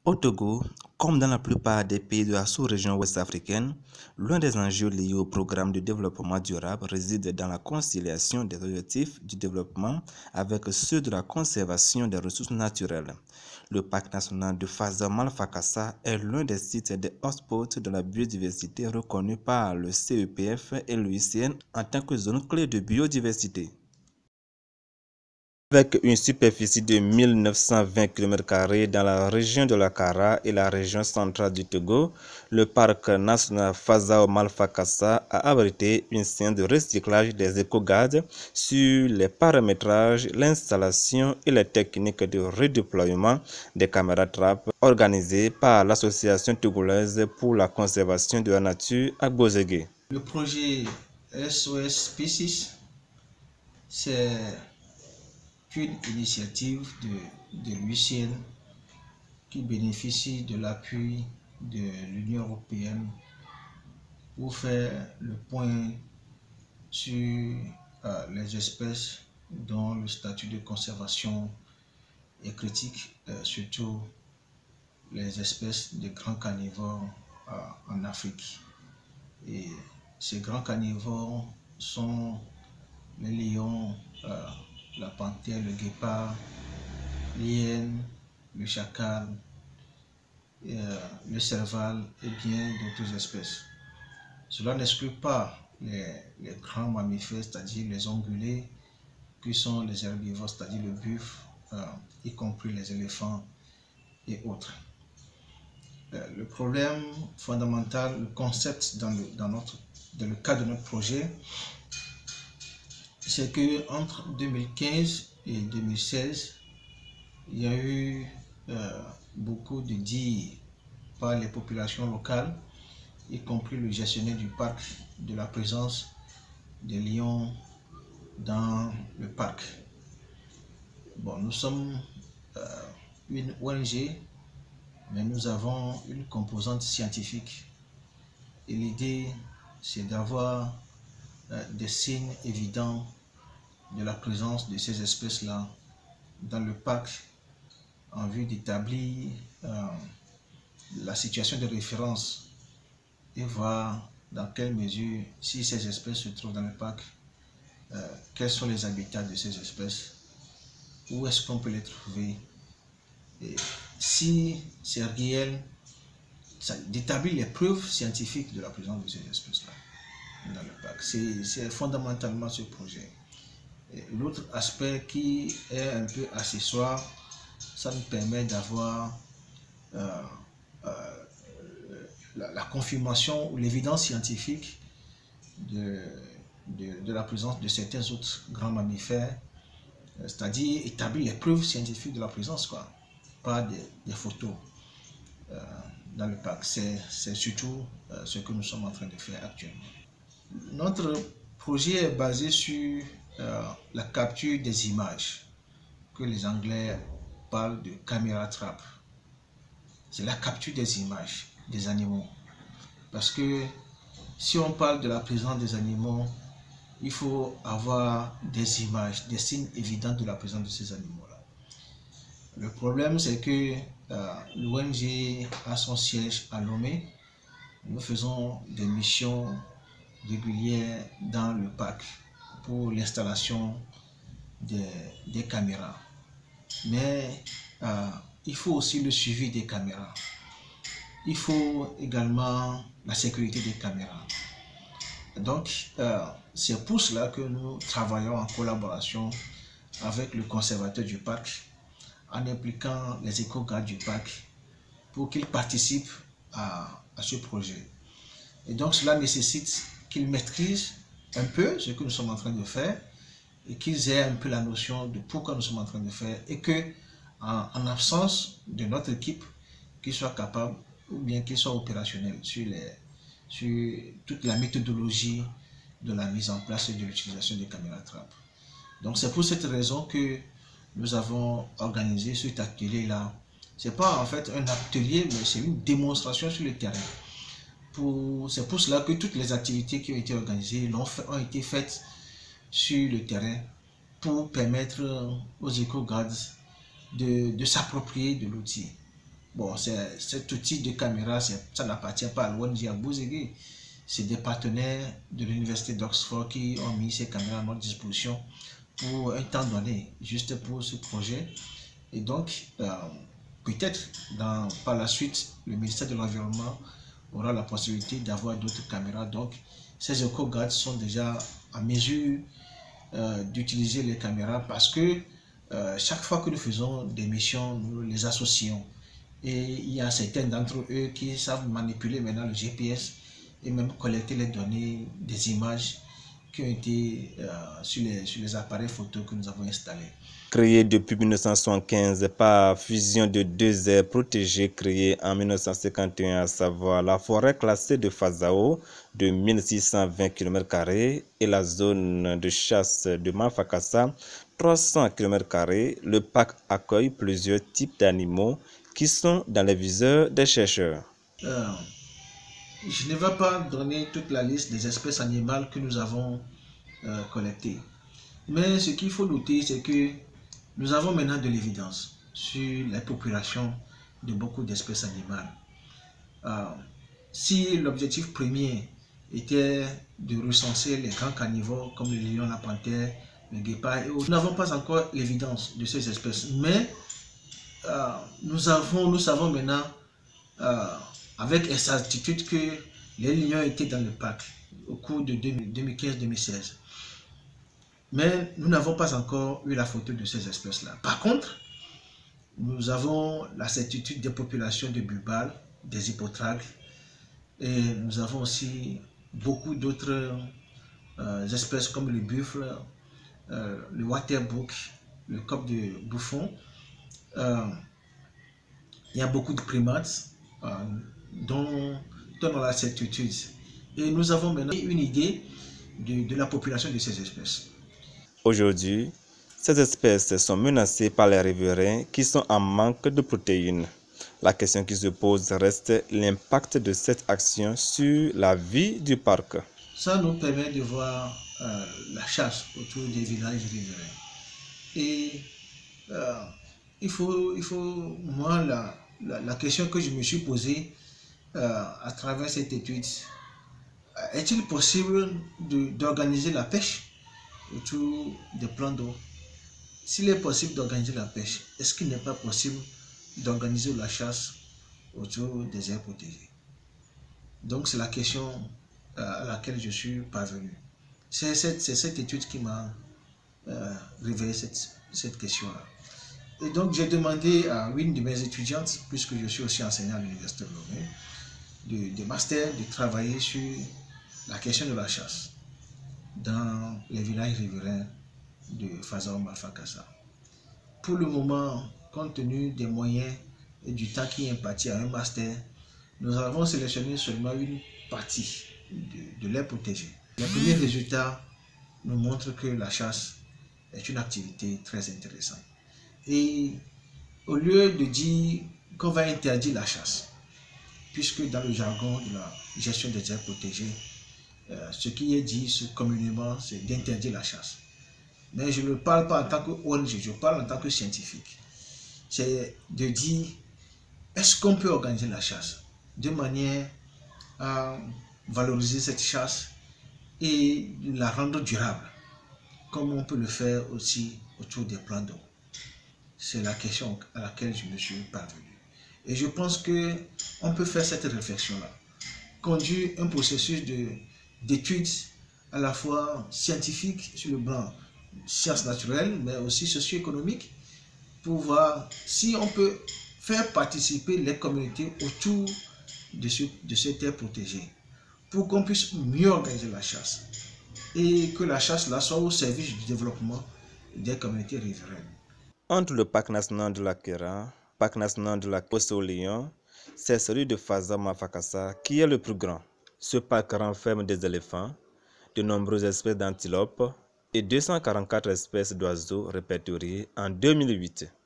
Au Togo, comme dans la plupart des pays de la sous-région ouest africaine, l'un des enjeux liés au programme de développement durable réside dans la conciliation des objectifs du développement avec ceux de la conservation des ressources naturelles. Le parc national de Fasa-Malfakassa est l'un des sites des hotspots de la biodiversité reconnus par le CEPF et l'UICN en tant que zone clé de biodiversité. Avec une superficie de 1920 km² dans la région de la Kara et la région centrale du Togo, le parc national Fazao-Malfakassa a abrité une séance de recyclage des éco-gardes sur les paramétrages, l'installation et les techniques de redéploiement des caméras trappes organisées par l'Association togolaise pour la conservation de la nature à Bozégué. Le projet SOS Species, c'est une initiative de l'UICN qui bénéficie de l'appui de l'Union européenne pour faire le point sur les espèces dont le statut de conservation est critique, surtout les espèces de grands carnivores en Afrique. Et ces grands carnivores sont les lions, la panthère, le guépard, l'hyène, le chacal, le serval et bien d'autres espèces. Cela n'exclut pas les grands mammifères, c'est-à-dire les ongulés, qui sont les herbivores, c'est-à-dire le buffle, y compris les éléphants et autres. Le problème fondamental, le concept dans le cadre de notre projet, c'est que entre 2015 et 2016, il y a eu beaucoup de dires par les populations locales, y compris le gestionnaire du parc, de la présence des lions dans le parc. Bon, nous sommes une ONG, mais nous avons une composante scientifique. Et l'idée, c'est d'avoir des signes évidents de la présence de ces espèces-là dans le parc en vue d'établir la situation de référence et voir dans quelle mesure, si ces espèces se trouvent dans le parc, quels sont les habitats de ces espèces, où est-ce qu'on peut les trouver, et si c'est réel, d'établir les preuves scientifiques de la présence de ces espèces-là dans le parc. C'est fondamentalement ce projet. L'autre aspect qui est un peu accessoire, ça nous permet d'avoir la confirmation ou l'évidence scientifique de la présence de certains autres grands mammifères, c'est-à-dire établir les preuves scientifiques de la présence, quoi, pas des photos dans le parc. C'est surtout ce que nous sommes en train de faire actuellement. Notre projet est basé sur la capture des images, que les Anglais parlent de camera trap. C'est la capture des images des animaux. Parce que si on parle de la présence des animaux, il faut avoir des images, des signes évidents de la présence de ces animaux-là. Le problème, c'est que l'ONG a son siège à Lomé. Nous faisons des missions régulières dans le parc pour l'installation des caméras. Mais il faut aussi le suivi des caméras. Il faut également la sécurité des caméras. Donc, c'est pour cela que nous travaillons en collaboration avec le conservateur du parc, en impliquant les éco-gardes du parc pour qu'ils participent à ce projet. Et donc, cela nécessite qu'ils maîtrisent un peu ce que nous sommes en train de faire et qu'ils aient un peu la notion de pourquoi nous sommes en train de faire et que, en absence de notre équipe, qu'ils soient capables ou bien qu'ils soient opérationnels sur toute la méthodologie de la mise en place et de l'utilisation des caméras trappe. Donc c'est pour cette raison que nous avons organisé cet atelier-là. Ce n'est pas en fait un atelier, mais c'est une démonstration sur le terrain. C'est pour cela que toutes les activités qui ont été organisées ont été faites sur le terrain pour permettre aux éco-gardes de s'approprier de l'outil. Bon, cet outil de caméra, ça n'appartient pas à l'ONG Abouzegui. C'est des partenaires de l'université d'Oxford qui ont mis ces caméras à notre disposition pour un temps donné, juste pour ce projet. Et donc, peut-être par la suite, le ministère de l'Environnement aura la possibilité d'avoir d'autres caméras. Donc, ces éco-gardes sont déjà en mesure d'utiliser les caméras parce que chaque fois que nous faisons des missions, nous les associons. Et il y a certains d'entre eux qui savent manipuler maintenant le GPS et même collecter les données des images qui ont été sur les appareils photo que nous avons installés. Créé depuis 1975 par fusion de deux aires protégées créées en 1951, à savoir la forêt classée de Fazao de 1620 km² et la zone de chasse de Malfakassa, 300 km², le parc accueille plusieurs types d'animaux qui sont dans les viseurs des chercheurs. Je ne vais pas donner toute la liste des espèces animales que nous avons collectées. Mais ce qu'il faut noter, c'est que nous avons maintenant de l'évidence sur la population de beaucoup d'espèces animales. Si l'objectif premier était de recenser les grands carnivores comme le lion, la panthère, le guépard et autres, nous n'avons pas encore l'évidence de ces espèces. Mais nous savons maintenant avec certitude que les lions étaient dans le parc au cours de 2015-2016. Mais nous n'avons pas encore eu la photo de ces espèces-là. Par contre, nous avons la certitude des populations de bulbales, des hippotragles, et nous avons aussi beaucoup d'autres espèces comme le buffle, le waterbuck, le coq de bouffon. Il y a beaucoup de primates dont on a la certitude. Et nous avons maintenant une idée de la population de ces espèces. Aujourd'hui, ces espèces sont menacées par les riverains qui sont en manque de protéines. La question qui se pose reste l'impact de cette action sur la vie du parc. Ça nous permet de voir la chasse autour des villages riverains. Et moi, la question que je me suis posée à travers cette étude, est-il possible d'organiser la pêche autour des plans d'eau? S'il est possible d'organiser la pêche, est-ce qu'il n'est pas possible d'organiser la chasse autour des aires protégées? Donc c'est la question à laquelle je suis parvenu. C'est cette étude qui m'a révélé cette question-là. Et donc j'ai demandé à une de mes étudiantes, puisque je suis aussi enseignant à l'université de Lomé, de master, de travailler sur la question de la chasse dans les villages riverains de Fazao Malfakassa. Pour le moment, compte tenu des moyens et du temps qui est imparti à un master, nous avons sélectionné seulement une partie de l'aire protégée. Les premiers résultats nous montrent que la chasse est une activité très intéressante. Et au lieu de dire qu'on va interdire la chasse, puisque dans le jargon de la gestion des aires protégées, ce qui est dit communément, c'est d'interdire la chasse. Mais je ne parle pas en tant que ONG, je parle en tant que scientifique. C'est de dire, est-ce qu'on peut organiser la chasse de manière à valoriser cette chasse et la rendre durable, comme on peut le faire aussi autour des plans d'eau? C'est la question à laquelle je me suis parvenu. Et je pense qu'on peut faire cette réflexion-là, conduire un processus d'études à la fois scientifique sur le plan sciences naturelles, mais aussi socio-économiques, pour voir si on peut faire participer les communautés autour de cette aire protégée, pour qu'on puisse mieux organiser la chasse et que la chasse là soit au service du développement des communautés riveraines. Entre le parc national de la Kera, le parc national de la Côte au Lion, c'est celui de Fazao Malfakassa qui est le plus grand. Ce parc renferme des éléphants, de nombreuses espèces d'antilopes et 244 espèces d'oiseaux répertoriées en 2008.